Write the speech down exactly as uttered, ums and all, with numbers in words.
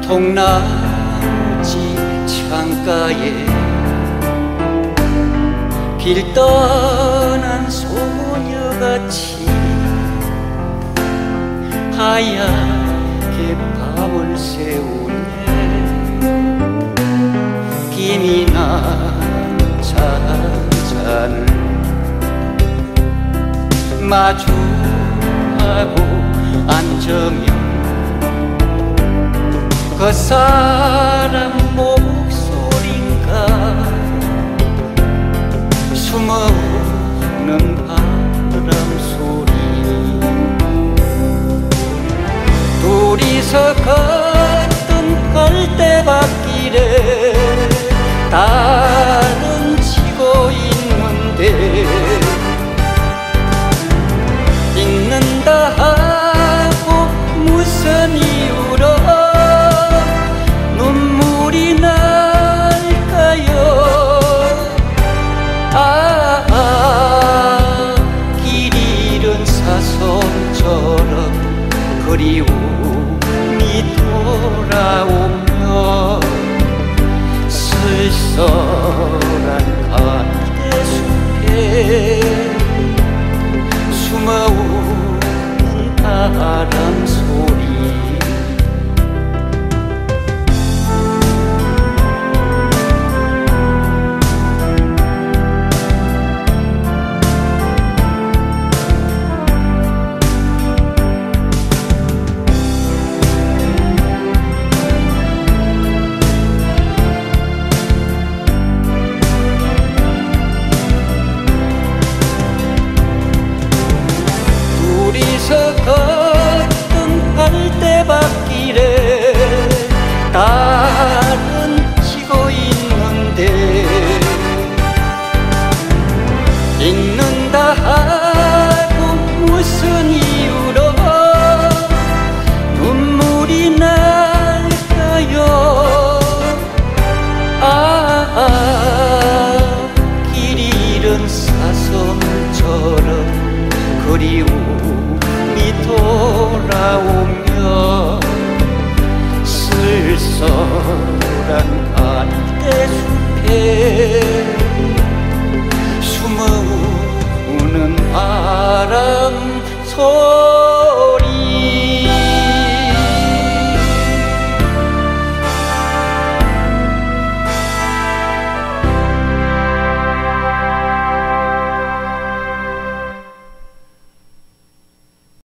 통나무집 창가에 길 떠난 소녀같이 하얗게 밤을 새우네. 김이 난 잔잔을 마주하고 앉으면 그 사람 목소린가 숨어오는 바람 소리. 둘이서 걷던 갈대밭길에 달은 지고 있는데 잊는다 하고 무슨 이유로 눈물이 날까요. 아, 아 길 잃은 사슴처럼 그리움이 돌아오며 쓸쓸한 갈대숲에 숨어오는 바람 소리. 걷던 갈대밭길에 달은 지고 있는데 잊는다 하고 무슨 이유로 눈물이 날까요. 아, 아 길 잃은 사슴처럼 그리움 돌아오며 쓸쓸한 갈대숲에 숨어오는 바람 소리.